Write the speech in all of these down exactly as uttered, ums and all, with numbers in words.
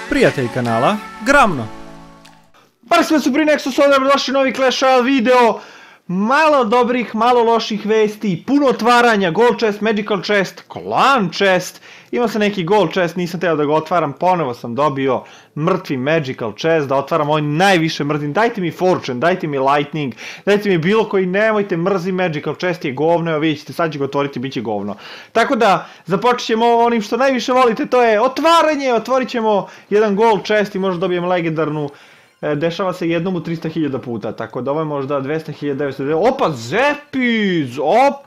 Prijatelj kanala Gramno. Par sve su pri Nexus, ovdje došli novi Clash Royale video. Malo dobrih, malo loših vesti, puno otvaranja, gold chest, magical chest, clan chest. Imao sam neki gold chest, nisam teo da ga otvaram, ponovo sam dobio mrtvi magical chest, da otvaram ovaj najviše mrzim. Dajte mi fortune, dajte mi lightning, dajte mi bilo koji, nemojte, mrzim magical chest, je govno, evo vidite, sad ću ga otvoriti, bit će govno. Tako da, započet ćemo onim što najviše volite, to je otvaranje, otvorit ćemo jedan gold chest i možda dobijem legendarnu. Dešava se jednom u trista hiljada puta, tako da ovo je možda dvesta hiljada devetsto. Opa, Zepiz,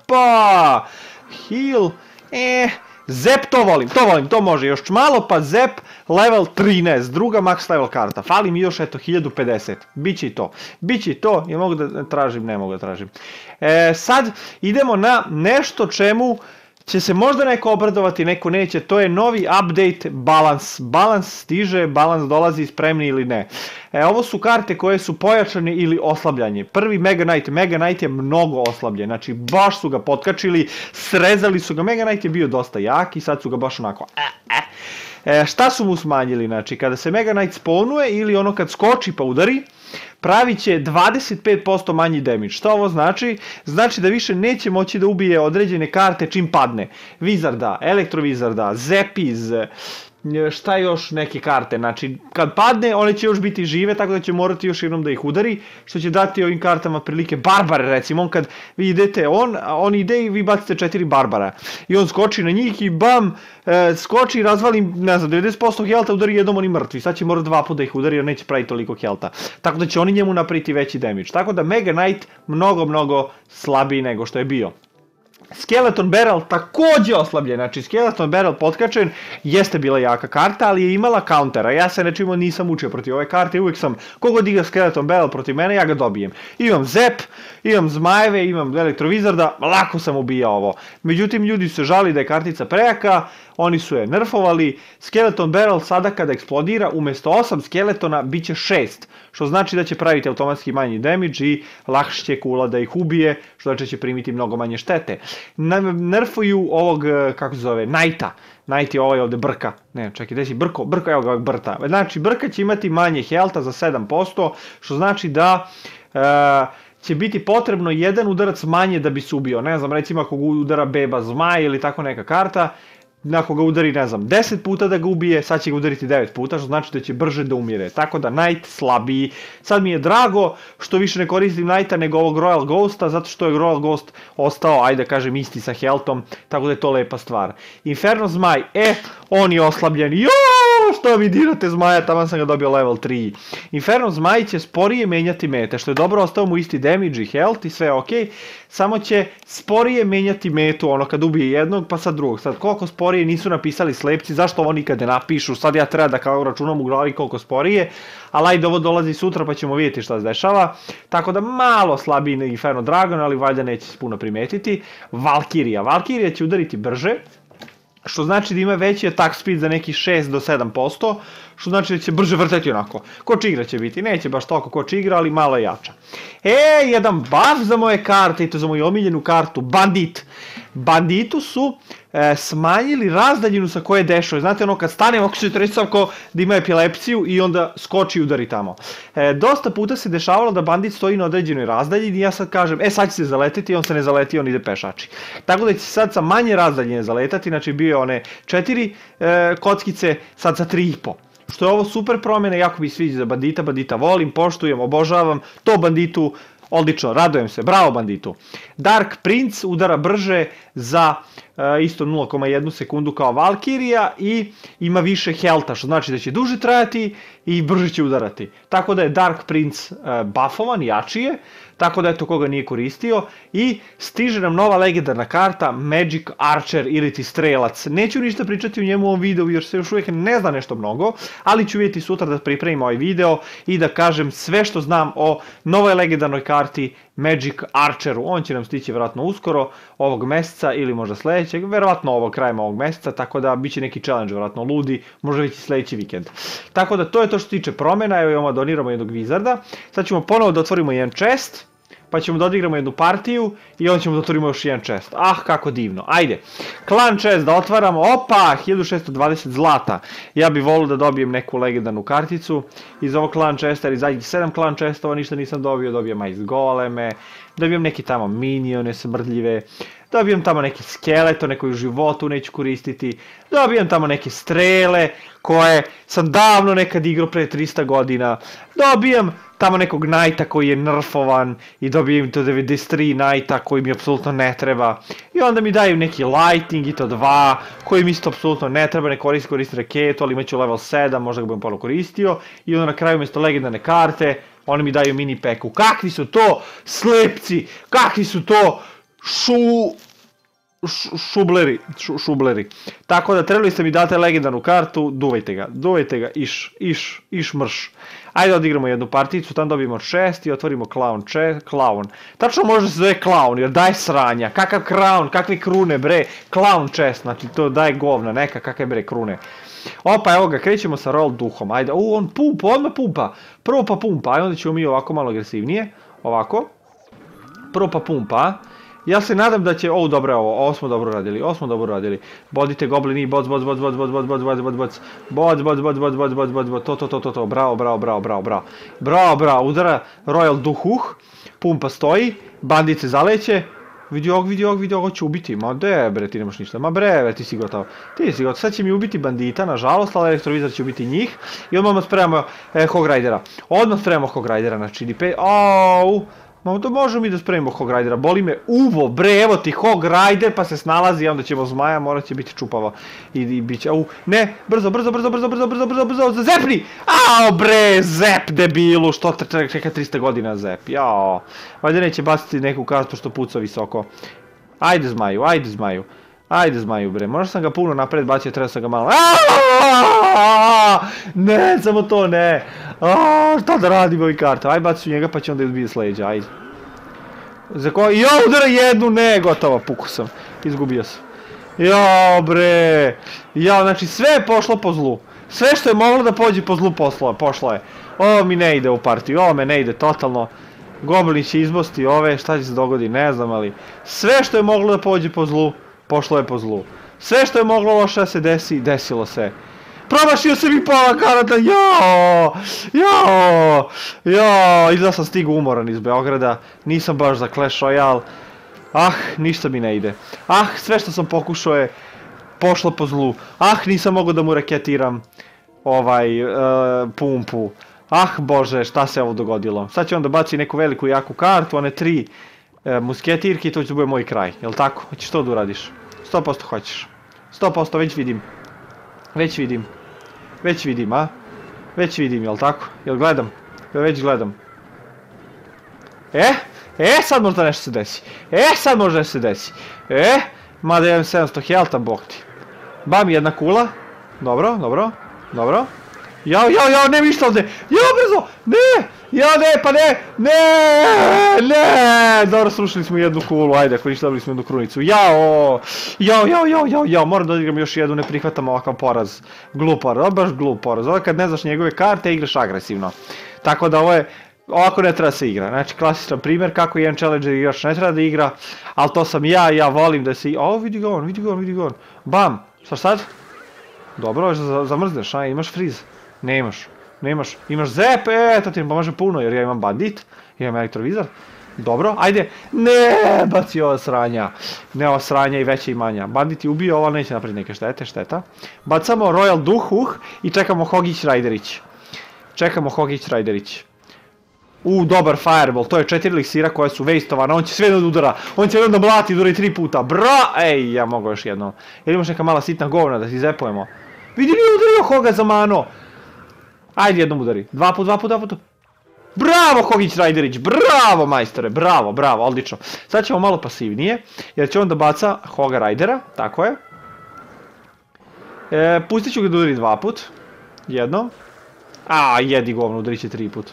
opa, heal, eh, Zep to volim, to volim, to može još malo, pa Zep level trinaest, druga max level karta, fali mi još eto hiljadu pedeset, biće i to, biće i to, ja mogu da tražim, ne mogu da tražim. E, sad idemo na nešto čemu će se možda neko obradovati, neko neće, to je novi update balans. Balans stiže, balans dolazi spremni ili ne. E, ovo su karte koje su pojačane ili oslabljanje. Prvi Mega Knight, Mega Knight je mnogo oslabljen, znači baš su ga potkačili, srezali su ga, Mega Knight je bio dosta jak i sad su ga baš onako... Eh, eh. E, šta su mu smanjili, znači kada se Mega Knight spawnuje ili ono kad skoči pa udari, pravit će dvadeset pet posto manji damage. Šta ovo znači? Znači da više neće moći da ubije određene karte čim padne. Wizarda, Elektrovizarda, Zepiz, šta još neke karte. Znači kad padne one će još biti žive, tako da će morati još jednom da ih udari, što će dati ovim kartama prilike. Barbare recimo, on kad vi idete, on, on ide i vi bacite četiri barbara. I on skoči na njih i bam, e, skoči i razvali, ne znam, devedeset posto helta, udari jednom oni mrtvi. Sad će morati dva puta da ih udari jer neće praviti toliko helta. Tako da će oni njemu napraviti veći damage. Tako da Mega Knight mnogo, mnogo slabiji nego što je bio. Skeleton Barrel također oslabljen, znači Skeleton Barrel potkačen, jeste bila jaka karta, ali je imala countera. Ja se nečimo nisam učio protiv ove karte, uvijek sam, kogod igra Skeleton Barrel protiv mene, ja ga dobijem. Imam Zep, imam Zmajeve, imam Elektrovizarda, lako sam ubijao ovo. Međutim, ljudi se žali da je kartica prejaka, oni su je nerfovali. Skeleton Barrel sada kada eksplodira, umjesto osam skeletona bit će šest, što znači da će praviti automatski manji damage i lakše će kula da ih ubije, što znači da će primiti mnogo manje štete. Nerfuju ovog, kako se zove, Knighta. Knight je ovaj ovdje Brka. Ne, čekaj, gdje si Brko? Brko, evo ga Brta. Znači, Brka će imati manje helta za sedam posto, što znači da... Uh, će biti potrebno jedan udarac manje da bi se ubio. Ne znam, recimo ako ga udara Beba Zmaj ili tako neka karta, ako ga udari, ne znam, deset puta da ga ubije, sad će ga udariti devet puta, što znači da će brže da umire. Tako da Knight slabiji. Sad mi je drago što više ne koristim Knighta nego ovog Royal Ghosta, zato što je Royal Ghost ostao, ajde da kažem, isti sa healthom, tako da je to lepa stvar. Inferno Zmaj, e, on je oslabljen. Joooo, što mi dirate Zmaja, tamo sam ga dobio level tri. Inferno Zmaj će sporije menjati mete, što je dobro, ostao mu isti damage i health i sve je okej. Samo će sporije menjati metu, ono kad ubije jednog pa sad drugog. Sad koliko sporije nisu napisali slepci, zašto ovo nikad ne napišu, sad ja treba da kao računam u glavi koliko sporije, ali ajde ovo dolazi sutra pa ćemo vidjeti šta se dešava. Tako da malo slabiji Inferno Dragon, ali valjda neće se puno primetiti. Valkirija, Valkirija će udariti brže, što znači da ima veći attack speed za neki šest do sedam posto, što znači da će brže vrteti onako. Koč igra će biti, neće baš toliko koč igra, ali malo je jača. E, jedan buff za moje karte, i to za moju omiljenu kartu, Bandit. Banditu su e, smanjili razdaljinu sa koje dešava. Znate ono kad stane, ako se treći kao da ima epilepsiju i onda skoči i udari tamo. E, dosta puta se dešavalo da bandit stoji na određenoj razdaljini i ja sad kažem, e sad će se zaletiti, on se ne zaleti, on ide pešači. Tako da će sad sa manje razdaljine zaletati, znači bio je one četiri e, kockice, sad sa tri i po. Što je ovo super promjena, jako mi sviđa za Bandita, Bandita volim, poštujem, obožavam, to Banditu odlično, radujem se, bravo Banditu. Dark Prince udara brže za e, isto nula zarez jedna sekundu kao Valkirija i ima više helta, što znači da će duže trajati i brže će udarati. Tako da je Dark Prince e, buffovan, jači je, tako da eto koga nije koristio. I stiže nam nova legendarna karta Magic Archer ili ti strelac. Neću ništa pričati u njemu u ovom videu jer se još uvijek ne zna nešto mnogo, ali ću vidjeti sutra da pripremim ovaj video i da kažem sve što znam o novoj legendarnoj karti Magic Archeru. On će nam stići vjerojatno uskoro ovog mjeseca ili možda sljedećeg, vjerojatno ovog krajem ovog mjeseca, tako da bit će neki challenge vjerojatno ludi, možda već i sljedeći vikend. Tako da to je to što se tiče promjena, evo imamo doniramo jednog Wizarda. Sad ćemo ponovo da otvorimo jedan chest. pa ćemo da odigramo jednu partiju i onda ćemo da otvorimo još jedan chest. Ah, kako divno. Ajde. Clan chest da otvaramo. Opa, hiljadu šesto dvadeset zlata. Ja bih volio da dobijem neku legendarnu karticu iz ovog clan chesta, jer iz zadnjih sedam clan chestova ništa nisam dobio. Dobijem ice goleme, dobijem neke tamo minione smrdljive, dobijem tamo neke skeletone koje u životu neću koristiti, dobijem tamo neke strele koje sam davno nekad igrao pre trista godina, dobijem tamo nekog Knighta koji je nerfovan i dobijem to devedeset tri Knighta koji mi apsolutno ne treba i onda mi daju neki Lightning i to dva koji mi isto apsolutno ne treba, ne koristi, koristi raketu, ali imaću level sedam, možda ga budem ponovno koristio i onda na kraju umjesto legendarne karte oni mi daju mini peku. Kakvi su to slepci, kakvi su to šu... šubleri, šubleri. Tako da trebali ste mi date legendarnu kartu, duvajte ga, duvajte ga, iš, iš, iš mrš. Ajde odigramo jednu particu, tam dobijemo šest i otvorimo clown, če, clown. Tačno može se zove clown, jer daj sranja, kakav crown, kakve krune bre, clown chest, znači to daj govna, neka kakve bre krune. Opa, evo ga, krećemo sa roll duhom, ajde, u, on pumpa, odmah pumpa, prvo pa pumpa, ajde onda ćemo mi ovako malo agresivnije, ovako, prvo pa pumpa. Ja se nadam da će, o dobro je ovo, ovo smo dobro radili, ovo smo dobro radili. Bodite goblini, boc, boc, boc, boc, boc, boc, boc, boc, boc, boc, boc, boc, boc, boc, boc, boc, boc, boc, to, to, to, to, to, bravo, bravo, bravo, bravo, bravo. Bravo, bravo, udara Royal Duhuh, pumpa stoji, bandit se zaleće, vidi ovog, vidi ovog, vidi ovog, će ubiti, ma de bre, ti nemaš ništa, ma bre, bre, ti si gotov, ti si gotov, sad će mi ubiti bandita, nažalost, ali elektrovizor će ubiti njih i odmah spremamo e, Hog Ridera, odmah spremamo Hog Ridera, znači, D P, auuu. Ma to možemo mi da spremimo Hog Ridera, boli me uvo, bre, evo ti Hog Rider pa se snalazi, onda ćemo zmaja, morat će biti čupava i, i bit će, au, ne, brzo, brzo, brzo, brzo, brzo, brzo, brzo, brzo, zepni, ao bre, zep debilu, što te čeka trista godina zep, jao, valjda neće baciti neku kartu što puca visoko, ajde zmaju, ajde zmaju, ajde zmaju bre, možda sam ga puno napred bacio, treba sam ga malo, ne, samo to ne, šta da radim ovih karta, aj baci u njega pa će onda izbije s leđa, ajde. Za koji, jo, udara jednu, ne, gotovo, puku sam, izgubio sam. Jo bre, jo, znači sve je pošlo po zlu, sve što je moglo da pođe po zlu pošlo je. Ovo mi ne ide u partiju, ovo me ne ide totalno, Goblin će izbosti ove, šta će se dogodi, ne znam, ali sve što je moglo da pođe po zlu, pošlo je po zlu. Sve što je moglo loše da se desi, desilo se. Promašio se mi pola karata, jao, jao, jao, izda sam stigu umoran iz Beograda, nisam baš za Clash Royale, ah, ništa mi ne ide, ah, sve što sam pokušao je pošlo po zlu, ah, nisam mogao da mu raketiram ovaj, uh, pumpu, ah, bože, šta se ovo dogodilo, sad će on da baci neku veliku jaku kartu, one tri uh, musketirke i to će bude moj kraj, jel tako, hoćeš to da uradiš, sto posto hoćeš, sto posto već vidim, već vidim. Već vidim, a? Već vidim, jel tako? Jel gledam? Jel već gledam? E? E, sad možda nešto se desi. E, sad možda nešto se desi. E, mada imam sedamsto healtha, bok ti. Bam, jedna kula. Dobro, dobro, dobro. Jao, jao, jao, ne mi išta ovde. Jao, brzo, ne, jao, ne, pa ne, ne, ne. Dobro, srušili smo jednu kulu, ajde, ako ništa dobili smo jednu krunicu. Jao, jao, jao, jao, jao, jao, moram da odigram još jednu, ne prihvatam ovakav poraz. Glup poraz, ovo baš glup poraz. Ovo kad ne znaš njegove karte, igraš agresivno. Tako da ovo je, ovako ne treba se igra. Znači, klasičan primjer kako jedan challenger igrač ne treba da igra, ali to sam ja, ja volim da se igra. O, vidi ga on, vidi ga on, vidi ga on. Bam, šta sad? Dobro, zamrzneš, a, imaš freeze. Ne imaš, ne imaš, imaš zep, e, to ti ne pomaže puno jer ja imam bandit, imam elektrovizor. Dobro, ajde, ne, baci ova sranja, ne ova sranja i veća i manja. Bandit je ubio, ovo neće napraviti neke štete, šteta. Bacamo Royal Duhuh i čekamo Hogić Rajderić. Čekamo Hogić Rajderić. U, dobar fireball, to je četiri eliksira koje su wastovane, on će sve da udara, on će jednom da blati, udara i tri puta, bra, ej, ja mogu još jednom. Jer imaš neka mala sitna govna da si zepujemo. Vidi li udario Hoga za mano. Ajde jednom udari, dva put, dva put, dva put. Bravo Hogić Rajderić, bravo majstore, bravo, bravo, odlično. Sad ćemo malo pasivnije, jer će on da baca Hoga Rajdera, tako je. E, pustit ću ga da udari dva put, jednom. A, jedi govna, udarit će tri put.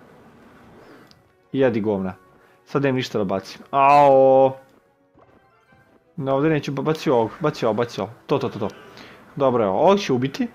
Jedi govna. Sad nemam ništa da bacim. Ao. No, ovdje neću, baci ovog, baci ovog, baci ovog. To, to, to, to. Dobro, evo, ovog će ubiti.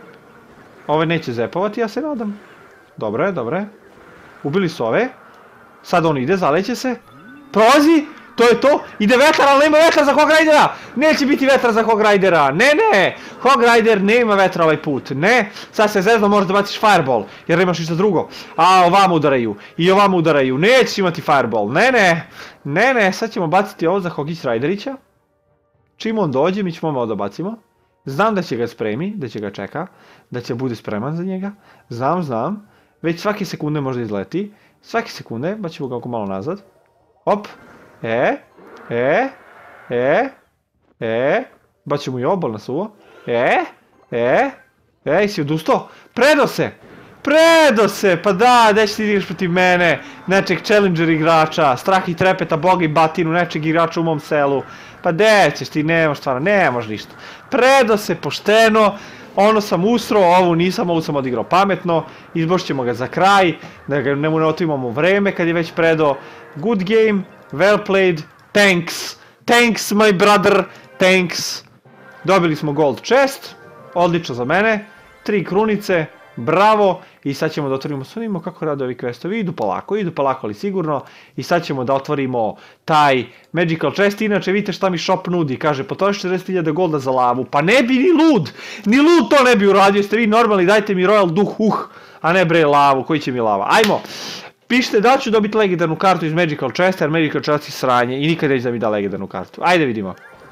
Ove neće zepovati, ja se nadam. Dobro je, dobro je. Ubili su ove. Sad on ide, zaleće se. Prolazi, to je to. Ide vetar, ali nema vetra za Hog Ridera. Neće biti vetra za Hog Ridera. Ne, ne. Hog Rider nema vetra ovaj put. Ne. Sad se zezno možeš da baciš Fireball. Jer nemaš ništa drugo. A ovamo udaraju. I ovamo udaraju. Neće imati Fireball. Ne, ne. Ne, ne. Sad ćemo baciti ovo za Hogić Riderića. Čim on dođe, mi ćemo ovo da bacimo. Znam da će ga spremi, da će ga čeka. Da će bude spreman za njega. Znam, znam. Već svake sekunde možda izleti. Svake sekunde. Baćemo ga oko malo nazad. Op. E. E. E. E. Baćemo i obal na suvo. E. E. E. I si odustao? Predo se! Predo se! Pa da, gdje će ti igraš protiv mene? Nečeg challenger igrača. Strah i trepeta, boga i batinu. Nečeg igrača u mom selu. Pa gdje ćeš ti? Nemaš stvarno. Nemaš ništa. Predo se, pošteno. Ono sam usro, ovo nisam, ovo sam odigrao pametno. Izbošćemo ga za kraj. Da ga ne mu ne otimamo vreme kad je već predo. Good game. Well played. Thanks. Thanks, my brother. Thanks. Dobili smo gold chest. Odlično za mene. Tri krunice. Bravo. I sad ćemo da otvorimo. Sad vidimo kako rade ovi questovi. Idu polako, idu polako ali sigurno. I sad ćemo da otvorimo taj magical chest. Inače vidite šta mi shop nudi. Kaže potroši četrdeset hiljada golda za lavu. Pa ne bi ni lud. Ni lud to ne bi uradio. Jeste vi normalni, dajte mi royal duh uh. A ne bre lavu. Koji će mi lava? Ajmo. Pišite da ću dobiti legendarnu kartu iz Magical Chesta, jer Magical Chest je sranje i nikad neće da mi da legendarnu kartu. Ajde vidimo.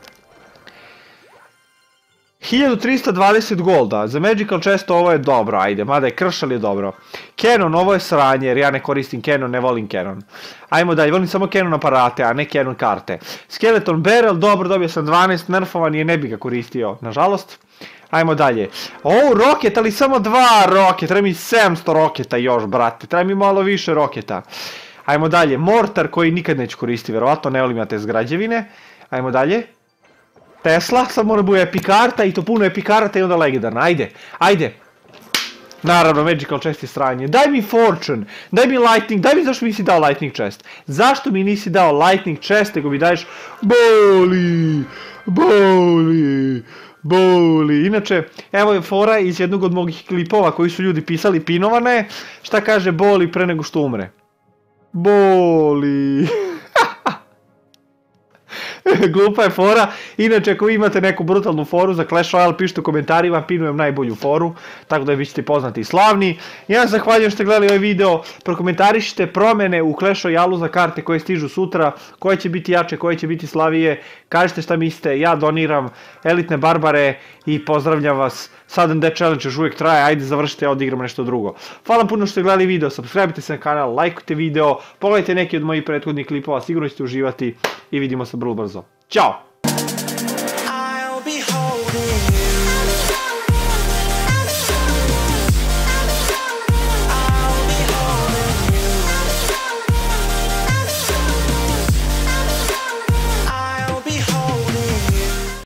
hiljadu trista dvadeset golda, za Magical Chest ovo je dobro, ajde, mada je krš, ali je dobro. Canon, ovo je sranje, jer ja ne koristim Canon, ne volim Canon. Ajmo dalje, volim samo Canon aparate, a ne Canon karte. Skeleton Barrel, dobro, dobio sam dvanaest, nerfovan je, ne bi ga koristio, nažalost. Ajmo dalje. O, roket, ali samo dva roketa, treba mi sedamsto roketa još, brate, treba mi malo više roketa. Ajmo dalje, mortar koji nikad neću koristiti, verovatno, ne volim ja te zgrađevine. Ajmo dalje. Tesla, sad mora bude epikarta i to puno epikarta i onda legendarna, ajde, ajde. Naravno, Magical Chest je sranje. Daj mi Fortune, daj mi Lightning, daj mi zašto mi nisi dao Lightning Chest. Zašto mi nisi dao Lightning Chest, nego mi daješ Boli, Boli, Boli. Inače, evo je fora iz jednog od mojih klipova koji su ljudi pisali pinovane. Šta kaže Boli pre nego što umre? Boli. Glupa je fora. Inače, ako imate neku brutalnu foru za Clash Royale, pišite u komentarima, pinujem najbolju foru, tako da vi ćete poznati i slavni. Ja vam zahvaljujem što ste gledali ovaj video, prokomentarišite promjene u Clash Royale za karte koje stižu sutra, koje će biti jače, koje će biti slavije, kažite šta mislite, ja doniram elitne barbare i pozdravljam vas. Sudden Death Challenge još uvijek traje, ajde završite, odigramo nešto drugo. Hvala puno što ste gledali video, subscribe se na kanal, lajkujte video, pogledajte neki od mojih prethodnih klipova, sigurno ćete uživati i vidimo se vrlo brzo. Ćao!